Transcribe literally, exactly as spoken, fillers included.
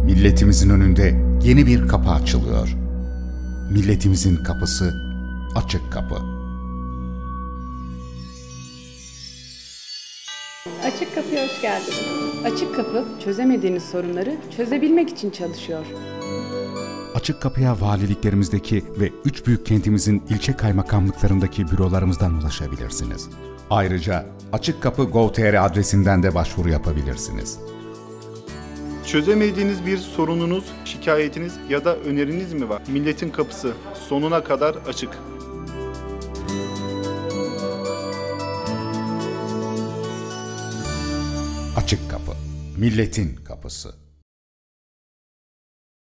Milletimizin önünde yeni bir kapı açılıyor. Milletimizin kapısı açık kapı. Açık Kapı'ya hoş geldiniz. Açık Kapı, çözemediğiniz sorunları çözebilmek için çalışıyor. Açık Kapı'ya valiliklerimizdeki ve üç büyük kentimizin ilçe kaymakamlıklarındaki bürolarımızdan ulaşabilirsiniz. Ayrıca açık kapı nokta gov nokta tr adresinden de başvuru yapabilirsiniz. Çözemediğiniz bir sorununuz, şikayetiniz ya da öneriniz mi var? Milletin kapısı sonuna kadar açık. Açık Kapı, milletin kapısı.